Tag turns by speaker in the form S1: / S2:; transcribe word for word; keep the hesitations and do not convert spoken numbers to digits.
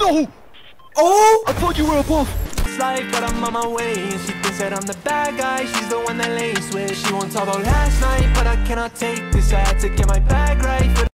S1: No!
S2: Oh!
S1: I thought you were above.
S3: Life, but I'm on my way. And she thinks that I'm the bad guy. She's the one that lays with. She won't talk about last night, but I cannot take this. I had to get my bag right.